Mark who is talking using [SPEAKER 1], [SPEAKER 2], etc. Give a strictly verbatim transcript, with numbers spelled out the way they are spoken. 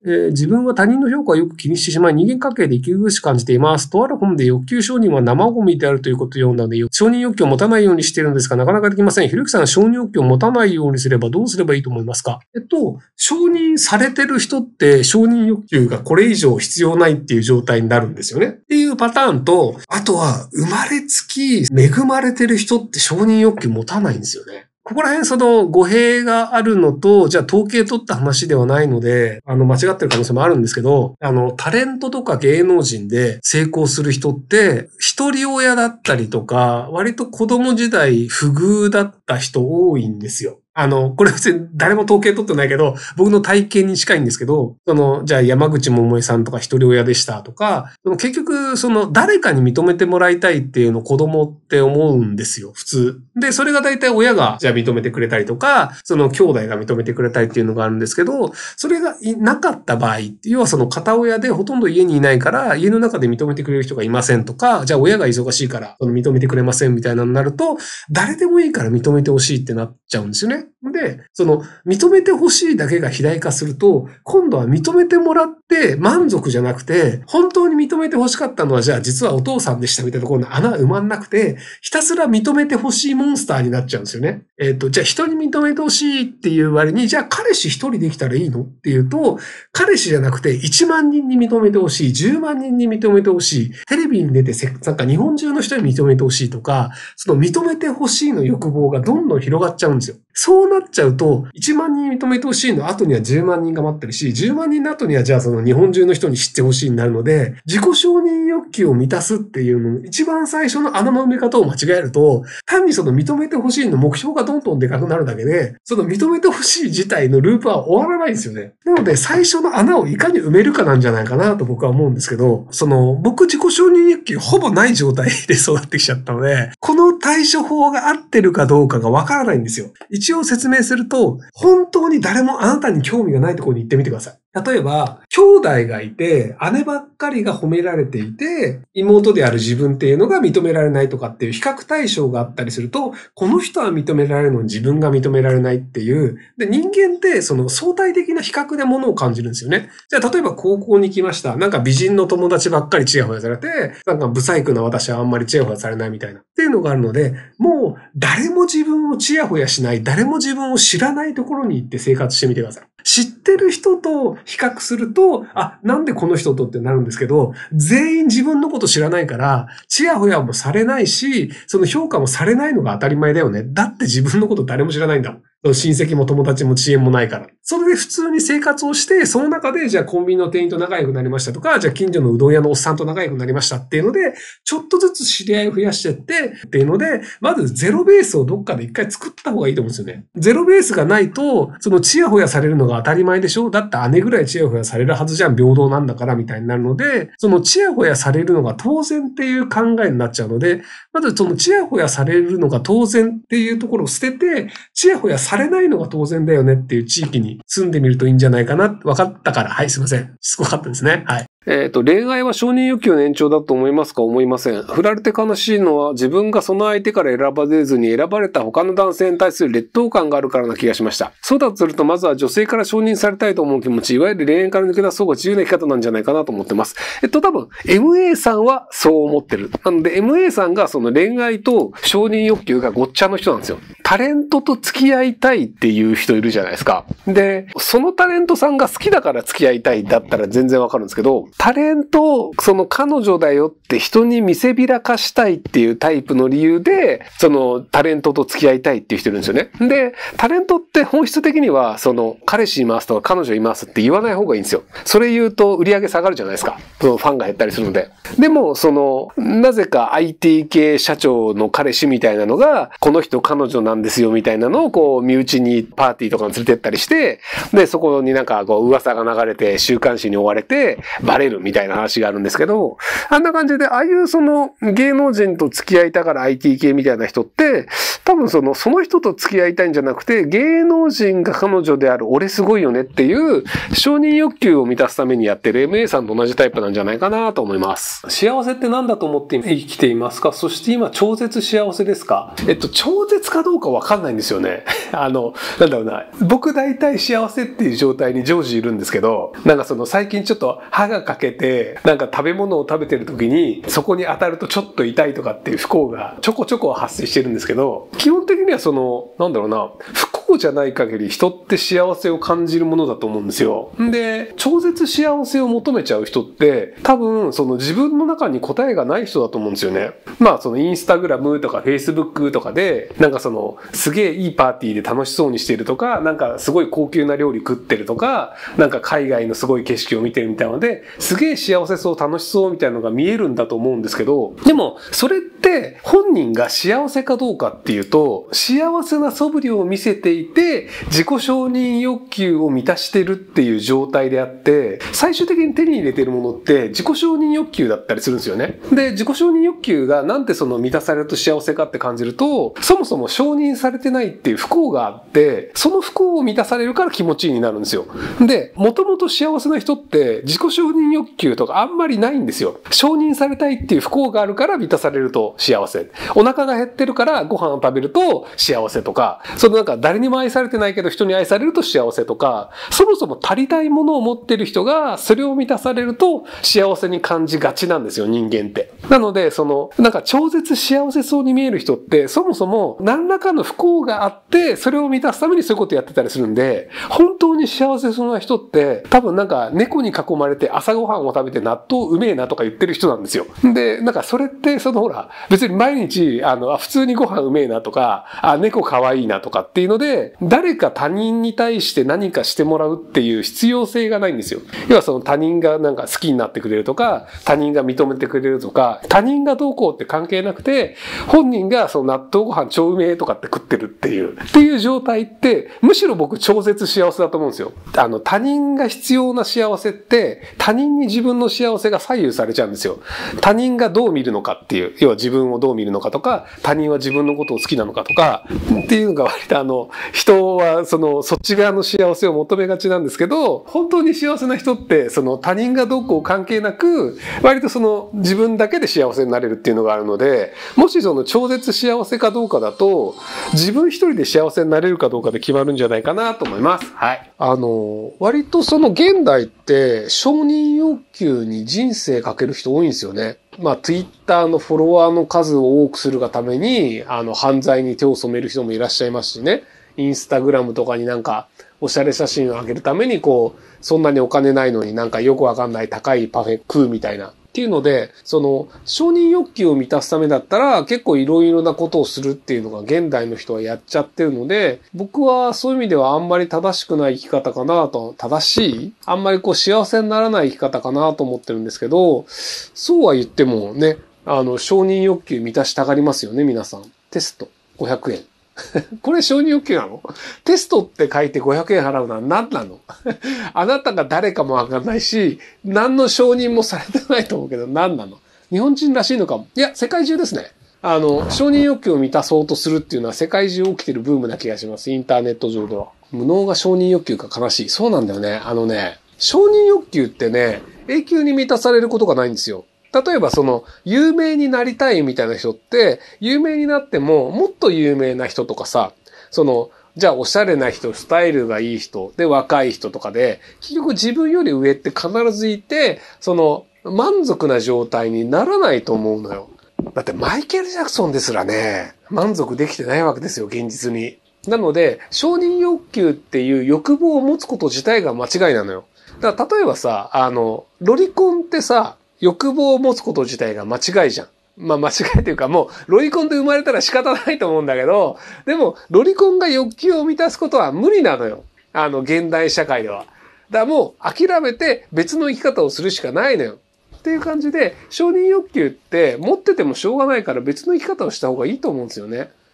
[SPEAKER 1] えー、自分は他人の評価をよく気にしてしまい、人間関係で息苦しく感じています。とある本で欲求承認は生ゴミであるということを読んだので、承認欲求を持たないようにしているのですが、なかなかできません。ひろゆきさんは承認欲求を持たないようにすればどうすればいいと思いますか？えっと、承認されてる人って承認欲求がこれ以上必要ないっていう状態になるんですよね。っていうパターンと、あとは生まれつき恵まれてる人って承認欲求持たないんですよね。ここら辺その語弊があるのと、じゃあ統計取った話ではないので、あの間違ってる可能性もあるんですけど、あのタレントとか芸能人で成功する人って、一人親だったりとか、割と子供時代不遇だった人多いんですよ。あの、これ別に誰も統計取ってないけど、僕の体験に近いんですけど、その、じゃあ山口百恵さんとか一人親でしたとか、その結局、その誰かに認めてもらいたいっていうのを子供って思うんですよ、普通。で、それが大体親がじゃあ認めてくれたりとか、その兄弟が認めてくれたいっていうのがあるんですけど、それがなかった場合、要はその片親でほとんど家にいないから、家の中で認めてくれる人がいませんとか、じゃあ親が忙しいからその認めてくれませんみたいなのになると、誰でもいいから認めてほしいってなっちゃうんですよね。で、その、認めてほしいだけが肥大化すると、今度は認めてもらって満足じゃなくて、本当に認めてほしかったのは、じゃあ実はお父さんでしたみたいなところの穴埋まんなくて、ひたすら認めてほしいモンスターになっちゃうんですよね。えっと、じゃあ人に認めてほしいっていう割に、じゃあ彼氏一人できたらいいのっていうと、彼氏じゃなくていちまんにんに認めてほしい、じゅうまんにんに認めてほしい、テレビに出てせ、なんか日本中の人に認めてほしいとか、その認めてほしいの欲望がどんどん広がっちゃうんですよ。そうなっちゃうと、いちまんにん認めてほしいの後にはじゅうまんにんが待ってるし、じゅうまんにんの後にはじゃあその日本中の人に知ってほしいになるので、自己承認欲求を満たすっていうの、一番最初の穴の埋め方を間違えると、単にその認めてほしいの目標がどんどんでかくなるだけで、その認めてほしい自体のループは終わらないんですよね。なので、最初の穴をいかに埋めるかなんじゃないかなと僕は思うんですけど、その、僕自己承認欲求ほぼない状態で育ってきちゃったので、この対処法が合ってるかどうかがわからないんですよ。一応説明すると、本当に誰もあなたに興味がないところに行ってみてください。例えば、兄弟がいて、姉ばっかりが褒められていて、妹である自分っていうのが認められないとかっていう比較対象があったりすると、この人は認められるのに自分が認められないっていう。で、人間ってその相対的な比較で物を感じるんですよね。じゃあ、例えば高校に来ました。なんか美人の友達ばっかりチヤホヤされて、なんかブサイクな私はあんまりチヤホヤされないみたいな。っていうのがあるので、もう誰も自分をチヤホヤしない、誰も自分を知らないところに行って生活してみてください。知ってる人と比較すると、あ、なんでこの人とってなるんですけど、全員自分のこと知らないから、チヤホヤもされないし、その評価もされないのが当たり前だよね。だって自分のこと誰も知らないんだもん。親戚も友達も遅延もないから。それで普通に生活をして、その中でじゃあコンビニの店員と仲良くなりましたとか、じゃあ近所のうどん屋のおっさんと仲良くなりましたっていうので、ちょっとずつ知り合いを増やしてってっていうので、まずゼロベースをどっかで一回作った方がいいと思うんですよね。ゼロベースがないと、そのチヤホヤされるのが当たり前でしょ？だって姉ぐらいチヤホヤされるはずじゃん、平等なんだからみたいになるので、そのチヤホヤされるのが当然っていう考えになっちゃうので、まずそのチヤホヤされるのが当然っていうところを捨てて、チヤホヤされないのが当然だよねっていう地域に住んでみるといいんじゃないかな。分かったから。はい、すいません。しつこかったですね。はい。
[SPEAKER 2] えっと、恋愛は承認欲求の延長だと思いますか？思いません。振られて悲しいのは自分がその相手から選ばれずに選ばれた他の男性に対する劣等感があるからな気がしました。そうだとするとまずは女性から承認されたいと思う気持ち、いわゆる恋愛から抜け出す方が自由な生き方なんじゃないかなと思ってます。えっと、多分 エムエー さんはそう思ってる。なので エムエー さんがその恋愛と承認欲求がごっちゃの人なんですよ。タレントと付き合いたいっていう人いるじゃないですか。で、そのタレントさんが好きだから付き合いたいだったら全然わかるんですけど、タレントその彼女だよって人に見せびらかしたいっていうタイプの理由で、そのタレントと付き合いたいっていう人いるんですよね。で、タレントって本質的には、その彼氏いますとか彼女いますって言わない方がいいんですよ。それ言うと売り上げ下がるじゃないですか。そのファンが減ったりするので。でも、その、なぜか アイティー 系社長の彼氏みたいなのが、この人彼女なんですよみたいなのをこう、身内にパーティーとかに連れてったりして、で、そこになんかこう、噂が流れて週刊誌に追われて、バレるみたいな話があるんですけど、あんな感じで、ああいうその芸能人と付き合いたがら アイティー 系みたいな人って、多分その、その人と付き合いたいんじゃなくて、芸能人が彼女である俺すごいよねっていう承認欲求を満たすためにやってる エムエー さんと同じタイプなんじゃないかなと思います。幸せって何だと思って生きていますか？そして今超絶幸せですか？えっと、超絶かどうかかわかんないんですよね。あの、なんだろうな。僕大体幸せっていう状態に常時いるんですけど、なんかその最近ちょっと歯が欠けて、なんか食べ物を食べてる時に、そこに当たるとちょっと痛いとかっていう不幸がちょこちょこ発生してるんですけど、基本的にはその、なんだろうな、不幸じゃない限り人って幸せを感じるものだと思うんですよ。で、超絶幸せを求めちゃう人って、多分その自分の中に答えがない人だと思うんですよね。まあそのインスタグラムとかフェイスブックとかで、なんかそのすげえいいパーティーで楽しそうにしてるとか、なんかすごい高級な料理食ってるとか、なんか海外のすごい景色を見てるみたいなので、すげえ幸せそう楽しそうみたいなのが見えるんだと思うんですけど、でもそれって本人が幸せかどうかっていうと、幸せな素振りを見せていて、自己承認欲求を満たしてるっていう状態であって、最終的に手に入れてるものって自己承認欲求だったりするんですよね。で、自己承認欲求がなんてその満たされると幸せかって感じると、そもそも承認されてないっていう不幸があって、その不幸を満たされるから気持ちいいになるんですよ。で、もともと幸せな人って自己承認欲求とかあんまりないんですよ。承認されたいっていう不幸があるから満たされると幸せ。お腹が減ってるからご飯を食べると幸せとか、そのなんか誰にも愛されてないけど人に愛されると幸せとか、そもそも足りたいものを持ってる人がそれを満たされると幸せに感じがちなんですよ、人間って。なので、その、なんか超絶幸せそうに見える人って、そもそも何らかの不幸があって、それを満たすためにそういうことやってたりするんで、本当に幸せそうな人って、多分なんか猫に囲まれて朝ごはんを食べて納豆うめえなとか言ってる人なんですよ。で、なんかそれって、そのほら、別に毎日、あの、普通にご飯うめえなとか、あ、猫可愛いなとかっていうので、誰か他人に対して何かしてもらうっていう必要性がないんですよ。要はその他人がなんか好きになってくれるとか、他人が認めてくれるとか、他人がどうこうって関係なくて、本人がその納豆ご飯超うめえとかって食ってるっていう、っていう状態って、むしろ僕超絶幸せだと思うんですよ。あの、他人が必要な幸せって、他人に自分の幸せが左右されちゃうんですよ。他人がどう見るのかっていう、要は自分をどう見るのかとか、他人は自分のことを好きなのかとか、っていうのが割とあの、人はその、そっち側の幸せを求めがちなんですけど、本当に幸せな人って、その他人がどうこう関係なく、割とその自分だけで幸せになれるっていうのがあるので、もしその超絶幸せかどうかだと、自分一人で幸せになれるかどうかで決まるんじゃないかなと思います。はい。
[SPEAKER 1] あの、割とその現代って承認欲求に人生かける人多いんですよね。まあ、Twitter のフォロワーの数を多くするがために、あの、犯罪に手を染める人もいらっしゃいますしね。インスタグラムとかになんか、おしゃれ写真を上げるために、こう、そんなにお金ないのになんかよくわかんない高いパフェ食うみたいな。っていうので、その、承認欲求を満たすためだったら、結構いろいろなことをするっていうのが現代の人はやっちゃってるので、僕はそういう意味ではあんまり正しくない生き方かなと、正しいあんまりこう幸せにならない生き方かなと思ってるんですけど、そうは言ってもね、あの、承認欲求満たしたがりますよね、皆さん。テスト、ごひゃくえん。これ承認欲求なの？テストって書いてごひゃくえん払うのは何なの？あなたが誰かもわかんないし、何の承認もされてないと思うけど何なの？日本人らしいのかも。いや、世界中ですね。あの、承認欲求を満たそうとするっていうのは世界中起きてるブームな気がします。インターネット上では。無能が承認欲求が悲しい。そうなんだよね。あのね、承認欲求ってね、永久に満たされることがないんですよ。例えばその、有名になりたいみたいな人って、有名になっても、もっと有名な人とかさ、その、じゃあおしゃれな人、スタイルがいい人、で若い人とかで、結局自分より上って必ずいて、その、満足な状態にならないと思うのよ。だってマイケル・ジャクソンですらね、満足できてないわけですよ、現実に。なので、承認欲求っていう欲望を持つこと自体が間違いなのよ。だから例えばさ、あの、ロリコンってさ、欲望を持つこと自体が間違いじゃん。まあ間違いというかもう、ロリコンで生まれたら仕方ないと思うんだけど、でも、ロリコンが欲求を満たすことは無理なのよ。あの、現代社会では。だからもう、諦めて別の生き方をするしかないのよ。っていう感じで、承認欲求って持っててもしょうがないから別の生き方をした方がいいと思うんですよね。